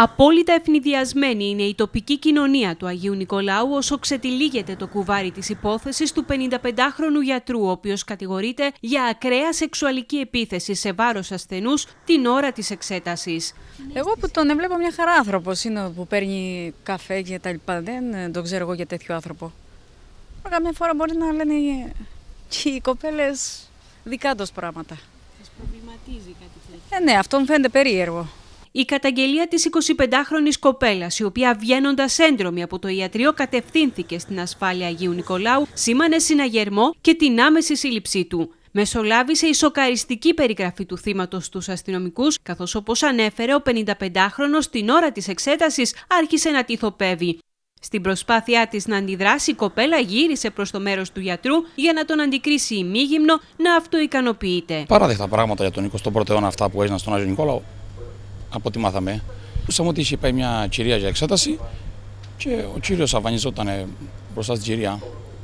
Απόλυτα ευνηδιασμένη είναι η τοπική κοινωνία του Αγίου Νικολάου όσο ξετυλίγεται το κουβάρι της υπόθεσης του 55χρονου γιατρού, ο οποίος κατηγορείται για ακραία σεξουαλική επίθεση σε βάρος ασθενούς την ώρα της εξέτασης. Εγώ που τον έβλεπα μια χαρά άνθρωπος είναι που παίρνει καφέ και τα λοιπά. Δεν τον ξέρω εγώ για τέτοιο άνθρωπο. Καμιά φορά μπορεί να λένε και οι κοπέλες δικά τους πράγματα. Σας προβληματίζει κάτι τέτοιο? Ναι, αυτό μου φαίνεται περίεργο. Η καταγγελία της 25χρονης κοπέλας, η οποία βγαίνοντας έντρομη από το ιατρείο κατευθύνθηκε στην ασφάλεια Αγίου Νικολάου, σήμανε συναγερμό και την άμεση σύλληψή του. Μεσολάβησε η σοκαριστική περιγραφή του θύματος στους αστυνομικούς, καθώς όπως ανέφερε ο 55χρονος την ώρα της εξέτασης άρχισε να τυθοπεύει. Στην προσπάθειά της να αντιδράσει, η κοπέλα γύρισε προς το μέρος του γιατρού για να τον αντικρίσει ημίγυμνο να αυτοικανοποιείται. Παράδεκτα πράγματα για τον 21ο αιώνα αυτά που έγιναν στον Άγιο Νικόλαο. Από ό,τι μάθαμε, ακούσαμε ότι είχε πάει μια κυρία για εξέταση και ο κύριος αφανιζόταν μπροστά στην κυρία.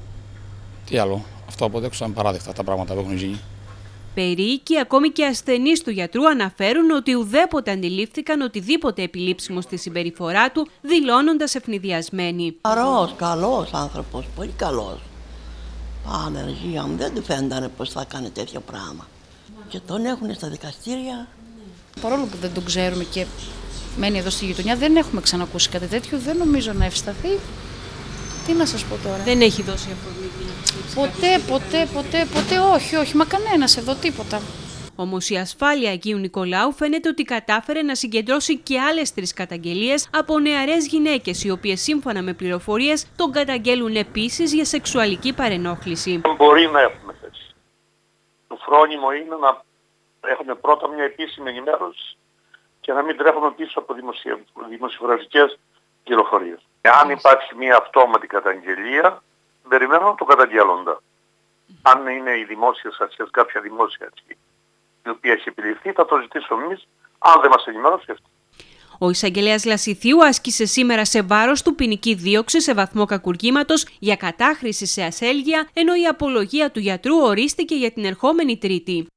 Τι άλλο, αυτό αποδέξαμε παράδεκτα τα πράγματα που έχουν γίνει. Περίοικοι, ακόμη και ασθενείς του γιατρού αναφέρουν ότι ουδέποτε αντιλήφθηκαν οτιδήποτε επιλήψιμο στη συμπεριφορά του, δηλώνοντας ευνηδιασμένοι. Καλός άνθρωπος, πολύ καλός. Παναγία μου, δεν του φαίνεται πως θα κάνει τέτοιο πράγμα. Και τον έχουν στα δικαστήρια. Παρόλο που δεν τον ξέρουμε και μένει εδώ στη γειτονιά, δεν έχουμε ξανακούσει κάτι τέτοιο, δεν νομίζω να ευσταθεί. Τι να σας πω τώρα. Δεν έχει δώσει αφορμή. Ποτέ, όχι, μα κανένας εδώ, τίποτα. Όμως η ασφάλεια Αγίου Νικολάου φαίνεται ότι κατάφερε να συγκεντρώσει και άλλες 3 καταγγελίες από νεαρές γυναίκες, οι οποίες σύμφωνα με πληροφορίες τον καταγγέλουν επίσης για σεξουαλική παρενόχληση. Μπορεί να έχουμε θέση. Το φρόνιμο είναι να έχουμε πρώτα μια επίσημη ενημέρωση και να μην τρέχουμε πίσω από δημοσιογραφικές πληροφορίες. Εάν υπάρχει μια αυτόματη καταγγελία, περιμένω το καταγγέλλοντα. Αν είναι οι δημόσιες αρχές, κάποια δημόσια αρχή, η οποία έχει επιληφθεί, θα το ζητήσουμε εμείς, αν δεν μας ενημερώσει αυτή. Ο εισαγγελέας Λασιθίου άσκησε σήμερα σε βάρος του ποινική δίωξη σε βαθμό κακουργήματος για κατάχρηση σε ασέλγεια, ενώ η απολογία του γιατρού ορίστηκε για την ερχόμενη Τρίτη.